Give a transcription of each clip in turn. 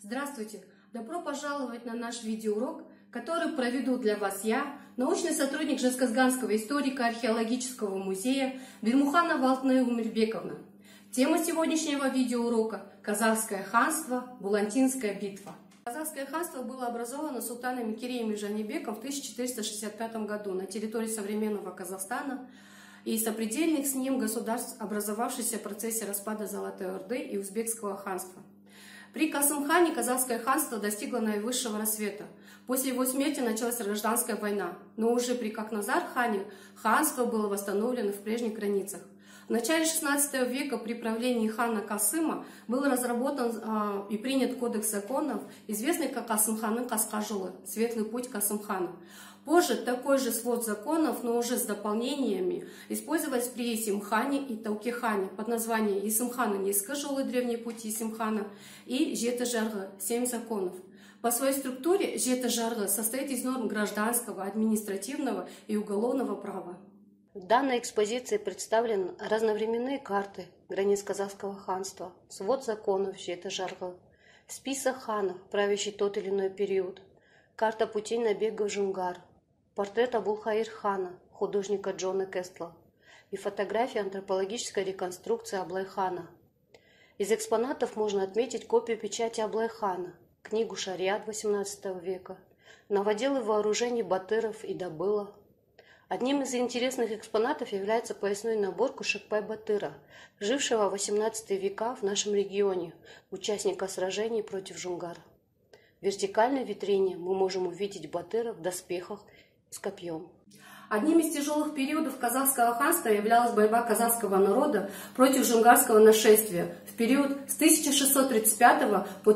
Здравствуйте! Добро пожаловать на наш видеоурок, который проведу для вас я, научный сотрудник Жезказганского историко-археологического музея Бельмуханова Алтынай Умирбековна. Тема сегодняшнего видеоурока – Казахское ханство, Булантинская битва. Казахское ханство было образовано султаном Киреем Жанибеком в 1465 году на территории современного Казахстана и сопредельных с ним государств, образовавшихся в процессе распада Золотой Орды и Узбекского ханства. При Касым-хане казахское ханство достигло наивысшего расцвета. После его смерти началась гражданская война, но уже при Хакназар-хане ханство было восстановлено в прежних границах. В начале XVI века при правлении хана Касыма был разработан и принят кодекс законов, известный как Касым-ханның Қасқа жолы, светлый путь Касым-хана. Позже такой же свод законов, но уже с дополнениями, использовались при Есим-хане и Тауке-хане под названием Есим-хана Ескі жолы, древний путь Есим-хана, и Жеті жарғы, 7 законов. По своей структуре Жеті жарғы состоит из норм гражданского, административного и уголовного права. В данной экспозиции представлены разновременные карты границ казахского ханства, свод законов Жеті жарғы, список ханов, правящий тот или иной период, карта путей набегов Жунгар, портрет Абулхаир хана, художника Джона Кестла и фотография антропологической реконструкции Аблай-хана. Из экспонатов можно отметить копию печати Аблай-хана, книгу «Шариат» XVIII века, новоделы вооружений батыров и добыла. Одним из интересных экспонатов является поясной набор Кушекбай-батыра, жившего в XVIII века в нашем регионе, участника сражений против Жунгар. В вертикальной витрине мы можем увидеть батыра в доспехах с копьем. Одним из тяжелых периодов казахского ханства являлась борьба казахского народа против жунгарского нашествия в период с 1635 по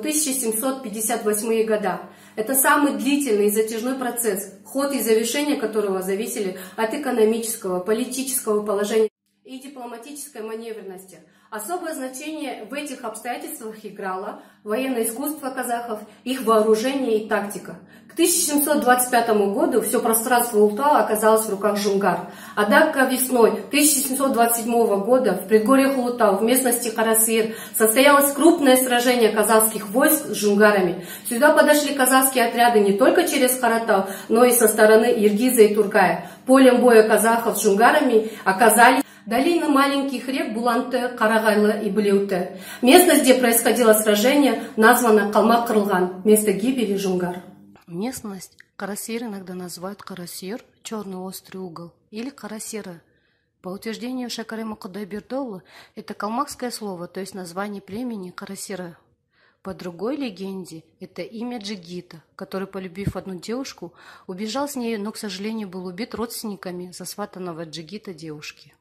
1758 года. Это самый длительный и затяжной процесс, ход и завершение которого зависели от экономического, политического положения и дипломатической маневренности. Особое значение в этих обстоятельствах играло военное искусство казахов, их вооружение и тактика. К 1725 году все пространство Ултау оказалось в руках жунгар. Однако весной 1727 года в предгорьях Ултау, в местности Карасир, состоялось крупное сражение казахских войск с жунгарами. Сюда подошли казахские отряды не только через Харатау, но и со стороны Иргиза и Тургая. Полем боя казахов с жунгарами оказались долины маленьких рек Буланты, Карагайлы и Блеуты. Местность, где происходило сражение, названа Калмак-Кырылган, место гибели жунгар. Местность Карасир иногда называют Карасир, черный острый угол, или Карасира. По утверждению Шакарема Кудайбердолы, это калмакское слово, то есть название племени Карасира. По другой легенде, это имя Джигита, который, полюбив одну девушку, убежал с ней, но, к сожалению, был убит родственниками засватанного Джигита девушки.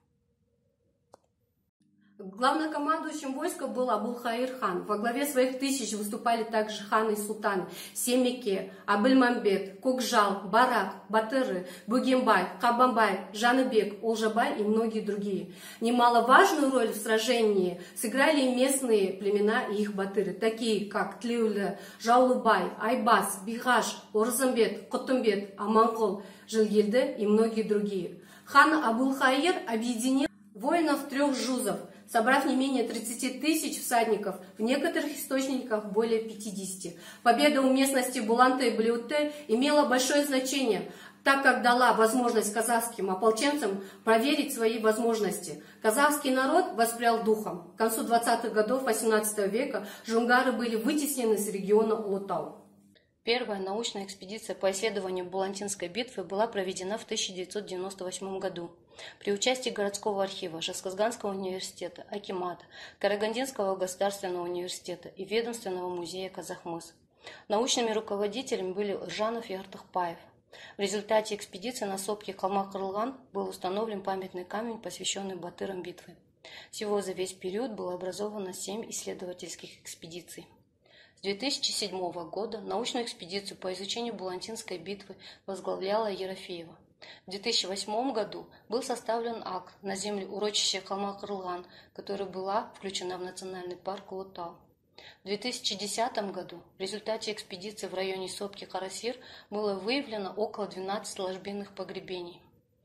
Главнокомандующим войска был Абулхаир хан. Во главе своих тысяч выступали также ханы и султаны Семеке, Абыльмамбет, Кокжал, Барак, Батыры, Бугембай, Кабамбай, Жаныбек, Олжабай и многие другие. Немаловажную роль в сражении сыграли местные племена и их батыры, такие как Тлеулі, Жаулыбай, Айбас, Бигаш, Орзамбет, Котумбет, Аманкол, Жилгельды и многие другие. Хан Абулхаир объединил воинов трех жузов, собрав не менее 30 тысяч всадников, в некоторых источниках более 50. Победа у местности Буланты и Блеуте имела большое значение, так как дала возможность казахским ополченцам проверить свои возможности. Казахский народ воспрял духом. К концу 20-х годов 18 века жунгары были вытеснены с региона Улутау. Первая научная экспедиция по исследованию Булантинской битвы была проведена в 1998 году при участии городского архива, Жезказганского университета, Акимата, Карагандинского государственного университета и ведомственного музея Казахмыс. Научными руководителями были Ржанов и Артықбаев. В результате экспедиции на сопке Калмак-Кырылган был установлен памятный камень, посвященный батырам битвы. Всего за весь период было образовано 7 исследовательских экспедиций. С 2007 года научную экспедицию по изучению Булантинской битвы возглавляла Ерофеева. В 2008 году был составлен акт на земле урочища Калмак-Кырылган, которая была включена в национальный парк Улутау. В 2010 году в результате экспедиции в районе сопки Карасир было выявлено около 12 ложбинных погребений.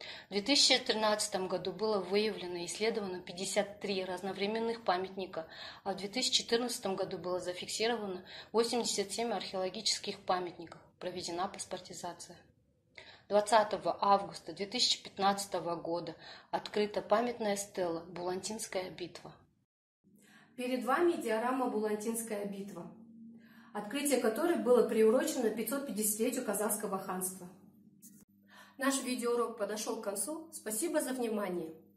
В 2013 году было выявлено и исследовано 53 разновременных памятника, а в 2014 году было зафиксировано 87 археологических памятников, проведена паспортизация. 20 августа 2015 года открыта памятная стела «Булантинская битва». Перед вами диорама «Булантинская битва», открытие которой было приурочено 550-летию Казахского ханства. Наш видеоурок подошел к концу. Спасибо за внимание.